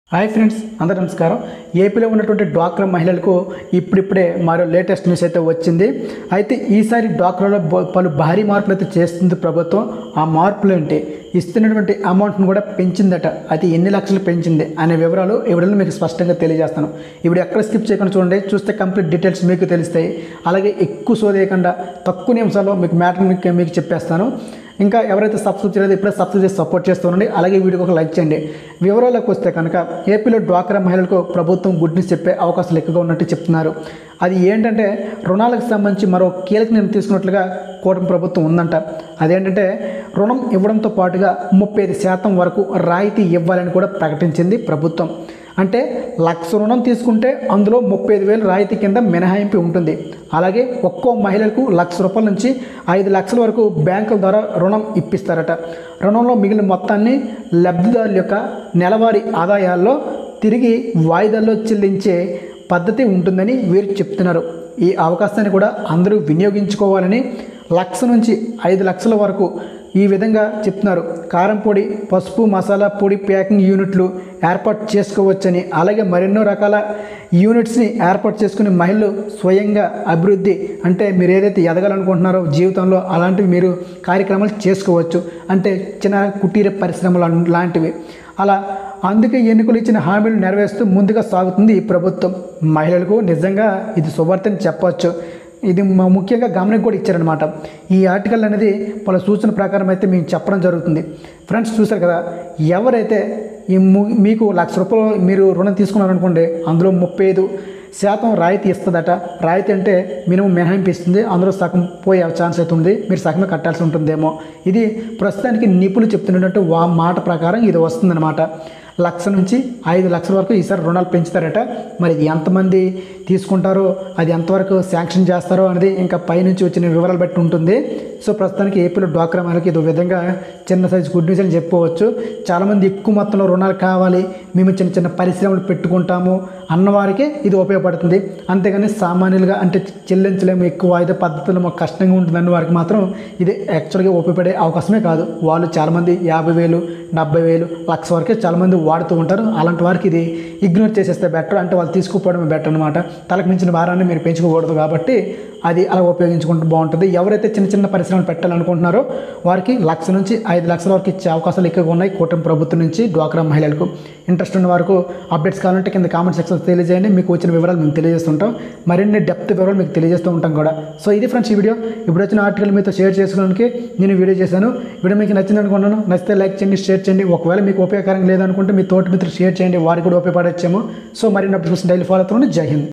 Hi friends, అందరూ నమస్కారం. ఏపీలో ఉన్నటువంటి డ్వాక్రా మహిళలకు ఇప్పుడిప్పుడే మరో లేటెస్ట్ న్యూస్ అయితే వచ్చింది. అయితే ఈసారి డ్వాక్రాలో పలు భారీ మార్పులు అయితే చేస్తుంది ప్రభుత్వం. ఆ మార్పులు ఏంటి, ఇస్తున్నటువంటి అమౌంట్ను కూడా పెంచిందట. అది ఎన్ని లక్షలు పెంచింది అనే వివరాలు ఇప్పుడు మీకు స్పష్టంగా తెలియజేస్తాను. ఇప్పుడు ఎక్కడ స్కిప్ చేయకుండా చూడండి, చూస్తే కంప్లీట్ డీటెయిల్స్ మీకు తెలుస్తాయి. అలాగే ఎక్కువ సోదేయకుండా తక్కువ నిమిషాల్లో మీకు మ్యాటర్ మీకు చెప్పేస్తాను. ఇంకా ఎవరైతే సబ్స్క్రైబ్ చేయలేదు ఇప్పుడే సబ్స్క్రైబ్ చేసి సపోర్ట్ చేస్తుండండి. అలాగే వీడియోకి ఒక లైక్ చేయండి. వివరాలకు వస్తే కనుక ఏపీలో డ్వాక్రా మహిళలకు ప్రభుత్వం గుడ్ న్యూస్ చెప్పే అవకాశాలు ఎక్కువగా ఉన్నట్టు చెప్తున్నారు. అది ఏంటంటే రుణాలకు సంబంధించి మరో కీలక నిర్ణయం తీసుకున్నట్లుగా కూటమి ప్రభుత్వం ఉందంట. అదేంటంటే రుణం ఇవ్వడంతో పాటుగా 35% వరకు రాయితీ ఇవ్వాలని కూడా ప్రకటించింది ప్రభుత్వం. అంటే 1,00,000 రుణం తీసుకుంటే అందులో 35,000 రాయితీ కింద మినహాయింపు ఉంటుంది. అలాగే ఒక్కో మహిళలకు 1,00,000 రూపాయల నుంచి 5 లక్షల వరకు బ్యాంకుల ద్వారా రుణం ఇప్పిస్తారట. రుణంలో మిగిలిన మొత్తాన్ని లబ్ధిదారుల యొక్క నెలవారీ ఆదాయాల్లో తిరిగి వాయిదాల్లో చెల్లించే పద్ధతి ఉంటుందని వీరు చెప్తున్నారు. ఈ అవకాశాన్ని కూడా అందరూ వినియోగించుకోవాలని 1,00,000 నుంచి 5 లక్షల వరకు ఈ విధంగా చెప్తున్నారు. కారం పొడి, పసుపు, మసాలా పొడి ప్యాకింగ్ యూనిట్లు ఏర్పాటు చేసుకోవచ్చని, అలాగే మరెన్నో రకాల యూనిట్స్ని ఏర్పాటు చేసుకుని మహిళలు స్వయంగా అభివృద్ధి, అంటే మీరు ఏదైతే ఎదగాలనుకుంటున్నారో జీవితంలో అలాంటివి మీరు కార్యక్రమాలు చేసుకోవచ్చు. అంటే చిన్న కుటీర పరిశ్రమలు లాంటివి. అలా అందుకే ఎన్నికలు ఇచ్చిన హామీలు నెరవేరుస్తూ ముందుగా సాగుతుంది ఈ ప్రభుత్వం. మహిళలకు నిజంగా ఇది శుభార్తని చెప్పవచ్చు. ఇది ముఖ్యంగా గమనిక కూడా ఇచ్చారనమాట. ఈ ఆర్టికల్ అనేది పలు సూచన ప్రకారం అయితే మేము చెప్పడం జరుగుతుంది. ఫ్రెండ్స్, చూసారు కదా, ఎవరైతే మీకు 1,00,000 రూపాయలు మీరు రుణం తీసుకున్నారనుకోండి, అందులో 35% రాయితీ ఇస్తుందట. రాయితీ అంటే మినిమం మినహాయింపు ఇస్తుంది. అందులో సగం పోయే ఛాన్స్ అయితే ఉంది. మీరు సగమే కట్టాల్సి ఉంటుందేమో. ఇది ప్రస్తుతానికి నిపుణులు చెప్తున్నట్టు మాట ప్రకారం ఇది వస్తుందన్నమాట. 1,00,000 నుంచి 5 లక్షల వరకు ఈసారి రుణాలు పెంచుతారట. మరి ఎంతమంది తీసుకుంటారో, అది ఎంతవరకు శాంక్షన్ చేస్తారో అనేది ఇంకా పైనుంచి వచ్చిన వివరాలు బట్టి ఉంటుంది. సో ప్రస్తుతానికి ఏపీలో డ్వాక్రా మహిళకి ఇది విధంగా చిన్న సైజు గుడ్ న్యూస్ అని చెప్పుకోవచ్చు. చాలామంది ఎక్కువ మొత్తంలో రుణాలు కావాలి, మేము చిన్న చిన్న పరిశ్రమలు పెట్టుకుంటాము అన్నవారికే ఇది ఉపయోగపడుతుంది. అంతేగాని సామాన్యులుగా అంటే చెల్లించలేము, ఎక్కువ వాయిదా పద్ధతులు మాకు కష్టంగా ఉంటుందన్న వారికి మాత్రం ఇది యాక్చువల్గా ఉపయోగపడే అవకాశమే కాదు. వాళ్ళు చాలామంది 50,000, 70,000, 1,00,000 వరకే చాలామంది వాడుతూ ఉంటారు. అలాంటి వారికి ఇది ఇగ్నోర్ చేసేస్తే బెటర్. అంటే వాళ్ళు తీసుకుపోవడం బెటర్ అనమాట. తలకు మించిన భారాన్ని మీరు పెంచుకోకూడదు కాబట్టి అది అలా ఉపయోగించుకుంటూ బాగుంటుంది. ఎవరైతే చిన్న చిన్న పరిశ్రమలు పెట్టాలనుకుంటున్నారో వారికి 1,00,000 నుంచి 5 లక్షల వరకు ఇచ్చే అవకాశాలు ఎక్కువగా ఉన్నాయి కూటమి ప్రభుత్వం నుంచి డ్వాక్రా మహిళలకు. ఇంట్రెస్ట్ ఉన్న వారికి అప్డేట్స్ కావాలంటే కింద కామెంట్ సెక్షన్లో తెలియజేయండి. మీకు వచ్చిన వివరాలు మేము తెలియజేస్తుంటాం. మరిన్ని డెప్త్ వివరాలు మీకు తెలియజేస్తూ ఉంటాం కూడా. సో ఇది ఫ్రెండ్స్ ఈ వీడియో. ఇప్పుడు వచ్చిన ఆర్టికల్ మీతో షేర్ చేసుకోవడానికి నేను వీడియో చేశాను. వీడియో మీకు నచ్చింది అనుకున్నాను. నచ్చితే లైక్ చేయండి, షేర్ చేయండి. ఒకవేళ మీకు ఉపయోగకరంగా లేదనుకుంటే మీ తోటి మిత్రులు షేర్ చేయండి, వారికి కూడా ఉపయోగపడచ్చేమో. సో మరిన్ని అప్డేట్స్ డైలీ ఫాలో అవుతున్నాను. జై హింద్.